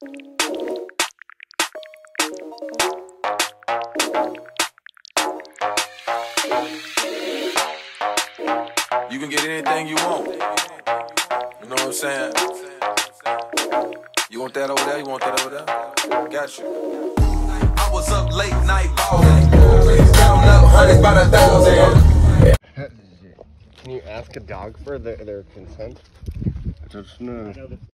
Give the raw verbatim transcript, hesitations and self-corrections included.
You can get anything you want. You know what I'm saying? You want that over there? You want that over there? Got you. I was up late night balling. Counting up hundreds by the thousand. Can you ask a dog for their, their consent? I don't know.